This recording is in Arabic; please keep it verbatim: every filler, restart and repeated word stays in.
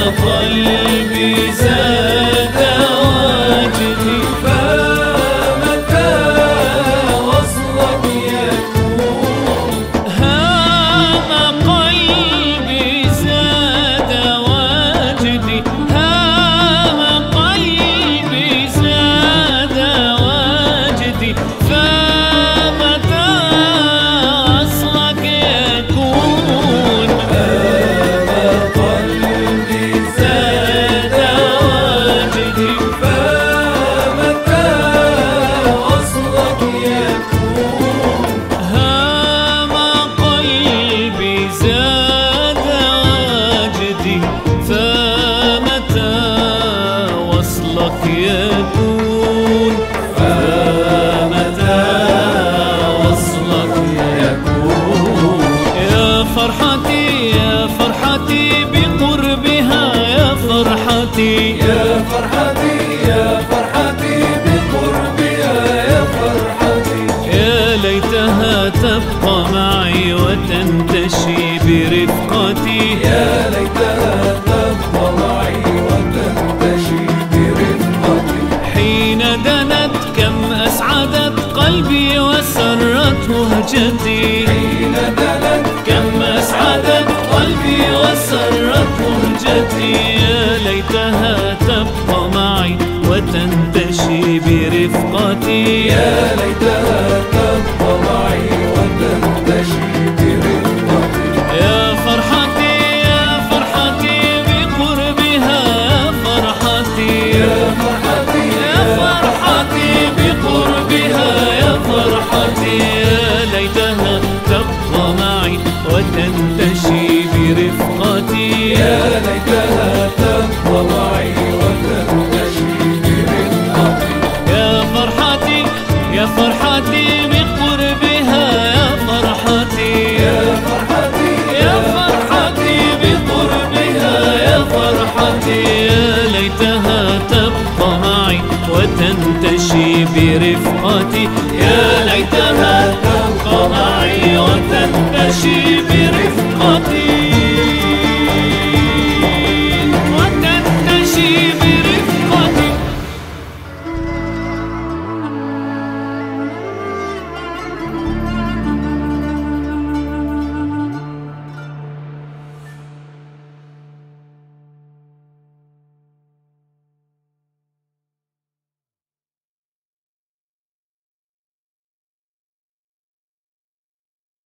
قلبي زاد وجدي فمتى وصلك يكون. هام قلبي زاد وجدي هام قلبي زاد وجدي فمتى وصلك يكون. يكون فمتى وصلك يكون. يا فرحتي يا فرحتي بقربها يا فرحتي يا فرحتي يا فرحتي بقربها يا فرحتي. يا ليتها تبقى معي وتنتشي برفقتي. يا ليتها تبقى معي وتنتشي برفقتي. حين دنت كم أسعدت قلبي وسرت مهجتي. حين دنت كم أسعدت قلبي وسرت مهجتي. يا ليتها تبقى معي وتنتشي برفقتي. يا ليتها تبقى معي وتنتشي برفقتي. يا فرحتي يا فرحتي بقربها يا فرحتي. يا فرحتي يا فرحتي بقربها يا فرحتي. يا ليتها تبقى معي وتنتشي برفقتي. يا ليتها تبقى معي وتنتشي برفقتي. يا فرحتي يا فرحتي بقربها يا فرحتي. يا فرحتي يا فرحتي بقربها يا فرحتي. يا ليتها تبقى معي وتنتشي برفقتي.